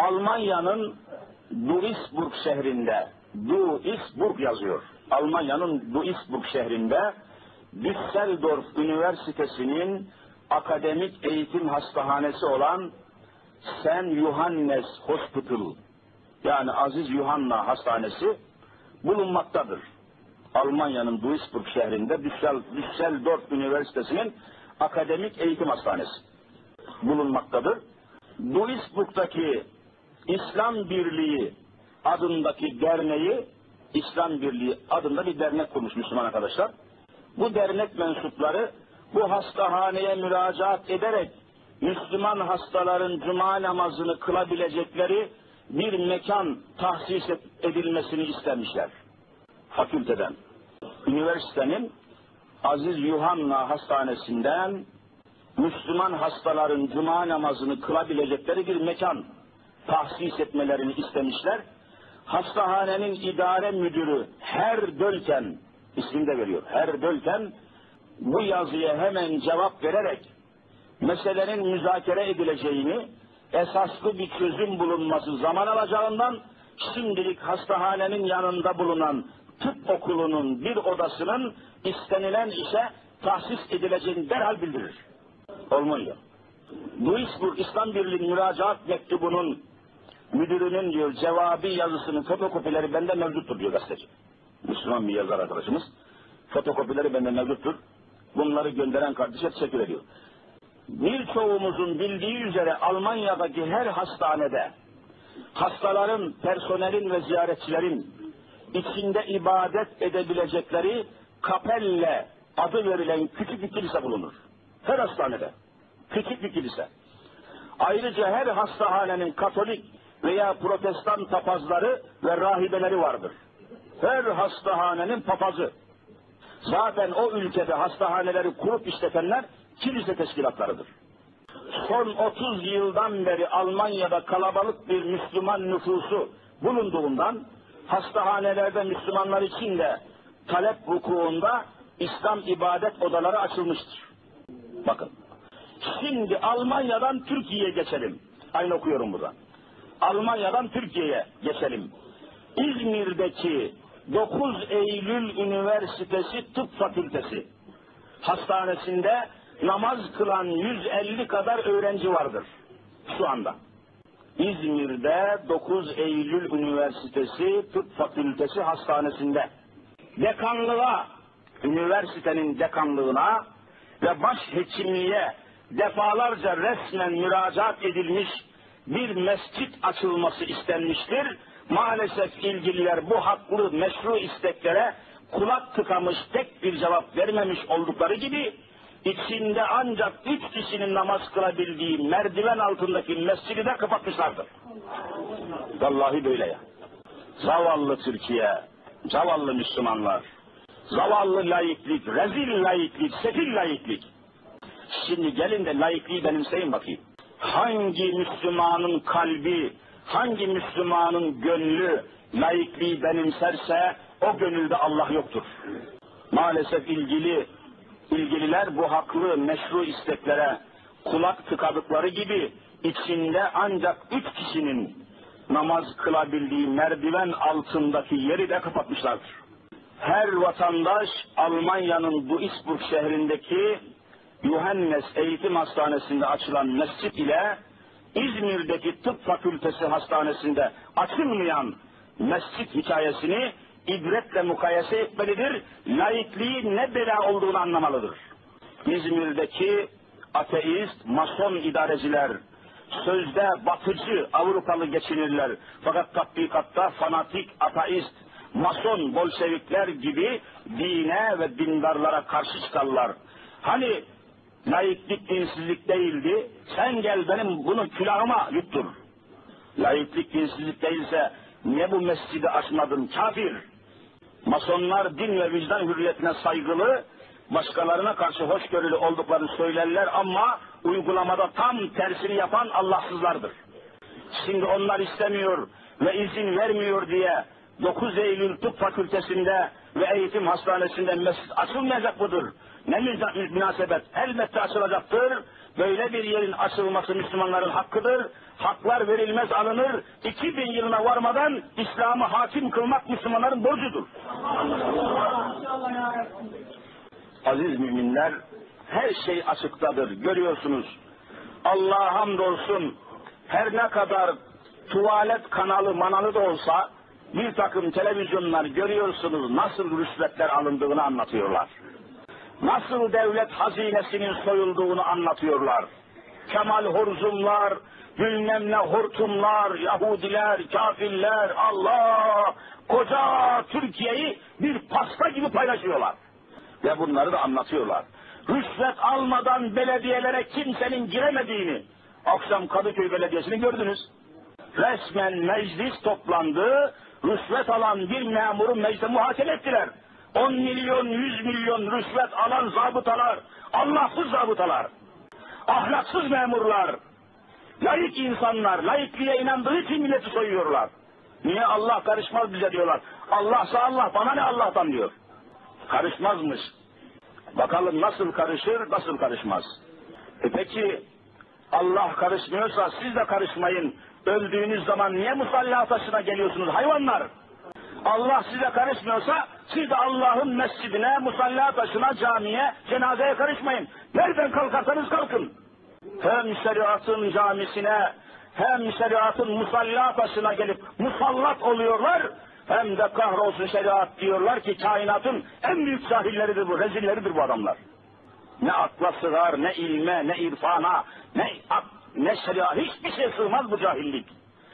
Almanya'nın Duisburg şehrinde, Duisburg yazıyor. Almanya'nın Duisburg şehrinde Düsseldorf Üniversitesi'nin akademik eğitim hastahanesi olan St. Johannes Hospital, yani Aziz Yuhanna Hastanesi bulunmaktadır. Almanya'nın Duisburg şehrinde Düsseldorf Üniversitesi'nin akademik eğitim hastanesi bulunmaktadır. Duisburg'daki İslam Birliği adındaki derneği, İslam Birliği adında bir dernek kurmuş Müslüman arkadaşlar. Bu dernek mensupları bu hastahaneye müracaat ederek Müslüman hastaların cuma namazını kılabilecekleri bir mekan tahsis edilmesini istemişler. Fakülteden. Üniversitenin Aziz Yuhanna Hastanesi'nden Müslüman hastaların cuma namazını kılabilecekleri bir mekan tahsis etmelerini istemişler. Hastahanenin idare müdürü Herdölken, ismini de veriyor, Herdölken bu yazıya hemen cevap vererek meselenin müzakere edileceğini, esaslı bir çözüm bulunması zaman alacağından şimdilik hastahanenin yanında bulunan tıp okulunun bir odasının istenilen işe tahsis edileceğini derhal bildirir. Olmuyor. Duisburg İslam Birliği müracaat mektubunun müdürünün diyor cevabı yazısının fotokopileri bende mevcuttur diyor gazeteci. Müslüman bir yazar arkadaşımız. Fotokopileri bende mevcuttur. Bunları gönderen kardeşe teşekkür ediyor. Birçoğumuzun bildiği üzere Almanya'daki her hastanede hastaların, personelin ve ziyaretçilerin içinde ibadet edebilecekleri kapelle adı verilen küçük bir kilise bulunur. Her hastanede küçük bir kilise. Ayrıca her hastahanenin Katolik veya Protestan papazları ve rahibeleri vardır. Her hastahanenin papazı. Zaten o ülkede hastahaneleri kurup işletenler kilise teşkilatlarıdır. Son 30 yıldan beri Almanya'da kalabalık bir Müslüman nüfusu bulunduğundan hastahanelerde Müslümanlar için de talep vukuunda İslam ibadet odaları açılmıştır. Bakın. Şimdi Almanya'dan Türkiye'ye geçelim. Aynı okuyorum burada. Almanya'dan Türkiye'ye geçelim. İzmir'deki 9 Eylül Üniversitesi Tıp Fakültesi hastanesinde namaz kılan 150 kadar öğrenci vardır şu anda. İzmir'de 9 Eylül Üniversitesi Tıp Fakültesi hastanesinde dekanlığa, üniversitenin dekanlığına ve başhekimliğe defalarca resmen müracaat edilmiş bir mescit açılması istenmiştir. Maalesef ilgililer bu haklı meşru isteklere kulak tıkamış, tek bir cevap vermemiş oldukları gibi içinde ancak 3 kişinin namaz kılabildiği merdiven altındaki mescidi de kapatmışlardır. Vallahi böyle ya. Zavallı Türkiye, zavallı Müslümanlar, zavallı laiklik, rezil laiklik, sefil laiklik. Şimdi gelin de laikliği benimseyin bakayım. Hangi Müslümanın kalbi, hangi Müslümanın gönlü laikliği benimserse o gönülde Allah yoktur. Maalesef ilgililer bu haklı meşru isteklere kulak tıkadıkları gibi içinde ancak 3 kişinin namaz kılabildiği merdiven altındaki yeri de kapatmışlardır. Her vatandaş Almanya'nın Duisburg şehrindeki Johannes Eğitim Hastanesi'nde açılan mescit ile İzmir'deki Tıp Fakültesi Hastanesi'nde açılmayan mescit hikayesini ibretle mukayese etmelidir. Laikliği ne bela olduğunu anlamalıdır. İzmir'deki ateist, mason idareciler, sözde batıcı Avrupalı geçinirler. Fakat tatbikatta fanatik, ateist, mason, bolşevikler gibi dine ve dindarlara karşı çıkarlar. Hani laiklik dinsizlik değildi, sen gel benim bunu külahıma yuttur. Laiklik dinsizlik değilse niye bu mescidi açmadın kafir? Masonlar din ve vicdan hürriyetine saygılı, başkalarına karşı hoşgörülü olduklarını söylerler ama uygulamada tam tersini yapan Allahsızlardır. Şimdi onlar istemiyor ve izin vermiyor diye 9 Eylül Tıp Fakültesi'nde ve Eğitim Hastanesi'nde mescit açılmayacak mıdır? Ne münasebet? Elbette açılacaktır. Böyle bir yerin açılması Müslümanların hakkıdır. Haklar verilmez alınır. 2000 yılına varmadan İslam'ı hakim kılmak Müslümanların borcudur. Aziz müminler, her şey açıktadır. Görüyorsunuz. Allah'a hamdolsun, her ne kadar tuvalet kanalı manalı da olsa bir takım televizyonlar görüyorsunuz nasıl rüşvetler alındığını anlatıyorlar. Nasıl devlet hazinesinin soyulduğunu anlatıyorlar. Kemal Horzumlar, bilmem ne hortumlar, Yahudiler, kafirler, Allah, koca Türkiye'yi bir pasta gibi paylaşıyorlar. Ve bunları da anlatıyorlar. Rüşvet almadan belediyelere kimsenin giremediğini, akşam Kadıköy Belediyesi'ni gördünüz. Resmen meclis toplandı, rüşvet alan bir memuru mecliste muhakeme ettiler. 10 milyon, 100 milyon rüşvet alan zabıtalar, Allahsız zabıtalar, ahlaksız memurlar, laik insanlar, laikliğe inandığı için milleti soyuyorlar. Niye? Allah karışmaz bize diyorlar. Allah'sa Allah, bana ne Allah'tan diyor. Karışmazmış. Bakalım nasıl karışır, nasıl karışmaz. Peki Allah karışmıyorsa siz de karışmayın. Öldüğünüz zaman niye musalla taşına geliyorsunuz hayvanlar? Allah size karışmıyorsa siz de Allah'ın mescidine, musalla taşına, camiye, cenazeye karışmayın. Nereden kalkarsanız kalkın. Hem şeriatın camisine, hem şeriatın musalla taşına gelip musallat oluyorlar, hem de kahrolsun şeriat diyorlar ki kainatın en büyük cahilleridir bu, rezilleridir bu adamlar. Ne akla sığar, ne ilme, ne irfana, ne şeriat, hiçbir şey sığmaz bu cahillik.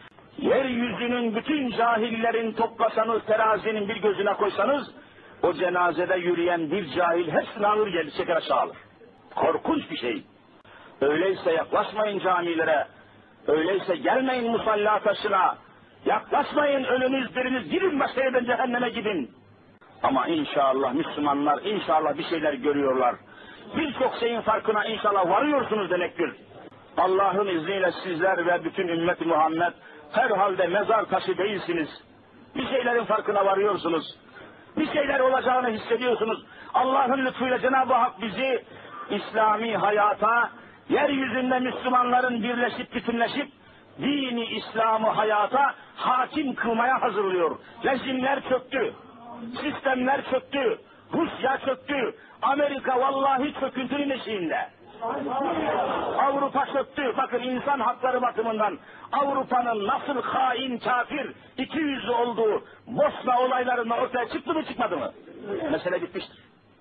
Yeryüzünün bütün cahillerin toplasanız, terazinin bir gözüne koysanız, o cenazede yürüyen bir cahil hepsini alır gelir, çeker aşağı alır. Korkunç bir şey. Öyleyse yaklaşmayın camilere, öyleyse gelmeyin musalla taşına, yaklaşmayın, ölünüz biriniz, gidin başka yerden cehenneme gidin. Ama inşallah Müslümanlar inşallah bir şeyler görüyorlar. Birçok şeyin farkına inşallah varıyorsunuz demektir. Allah'ın izniyle sizler ve bütün ümmet-i Muhammed herhalde mezar taşı değilsiniz. Bir şeylerin farkına varıyorsunuz. Bir şeyler olacağını hissediyorsunuz. Allah'ın lütfuyla Cenab-ı Hak bizi İslami hayata, yeryüzünde Müslümanların birleşip bütünleşip dini İslam'ı hayata hakim kılmaya hazırlıyor. Rejimler çöktü, sistemler çöktü, Rusya çöktü, Amerika vallahi çöküntünün eşiğinde. Avrupa çöktü. Bakın insan hakları bakımından Avrupa'nın nasıl hain, kafir, ikiyüzlü olduğu Bosna olaylarında ortaya çıktı mı çıkmadı mı? Mesele bitmiştir.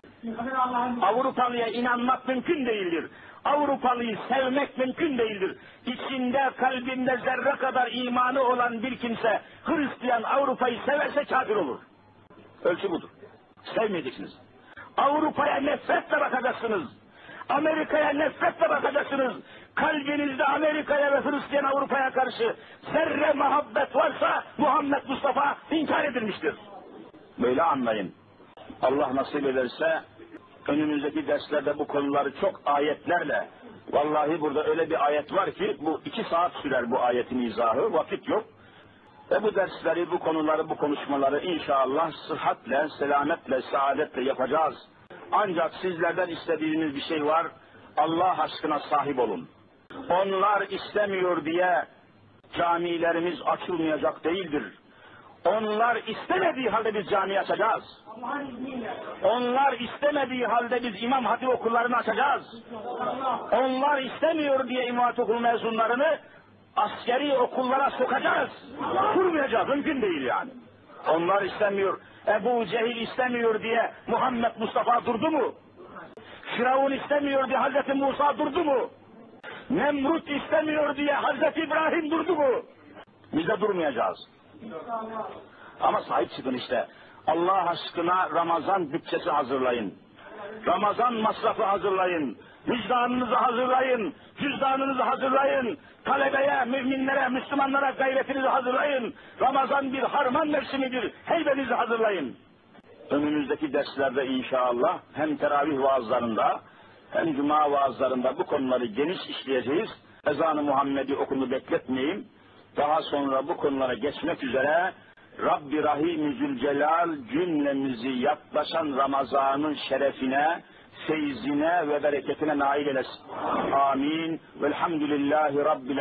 Avrupalıya inanmak mümkün değildir. Avrupalıyı sevmek mümkün değildir. İçinde, kalbinde zerre kadar imanı olan bir kimse Hristiyan Avrupa'yı severse kafir olur. Ölçü budur. Sevmeyeceksiniz. Avrupa'ya nefretle bakacaksınız. Amerika'ya nefretle bakacaksınız. Kalbinizde Amerika'ya ve Hristiyan Avrupa'ya karşı zerre muhabbet varsa Muhammed Mustafa inkar edilmiştir. Böyle anlayın. Allah nasip ederse önümüzdeki derslerde bu konuları çok ayetlerle, vallahi burada öyle bir ayet var ki bu 2 saat sürer bu ayetin izahı, vakit yok. Ve bu dersleri, bu konuları, bu konuşmaları inşallah sıhhatle, selametle, saadetle yapacağız. Ancak sizlerden istediğiniz bir şey var, Allah aşkına sahip olun. Onlar istemiyor diye camilerimiz açılmayacak değildir. Onlar istemediği halde biz cami açacağız. Onlar istemediği halde biz İmam Hatip okullarını açacağız. Onlar istemiyor diye İmam Hatip okul mezunlarını askeri okullara sokacağız. Kurmayacağız, mümkün değil yani. Onlar istemiyor. Ebu Cehil istemiyor diye Muhammed Mustafa durdu mu? Firavun istemiyor diye Hazreti Musa durdu mu? Nemrut istemiyor diye Hazreti İbrahim durdu mu? Biz de durmayacağız. Ama sahip çıkın işte. Allah aşkına Ramazan bütçesi hazırlayın. Ramazan masrafı hazırlayın. Vicdanınızı hazırlayın. Cüzdanınızı hazırlayın. Talebeye, müminlere, Müslümanlara gayretinizi hazırlayın. Ramazan bir harman mevsimidir. Heybenizi hazırlayın. Önümüzdeki derslerde inşallah hem teravih vaazlarında hem cuma vaazlarında bu konuları geniş işleyeceğiz. Ezan-ı Muhammed'i okundu bekletmeyeyim. Daha sonra bu konulara geçmek üzere Rabbi Rahim-i Zülcelal cümlemizi yaklaşan Ramazan'ın şerefine feyzine ve bereketine nail eylesin. Amin. Velhamdülillahi Rabbil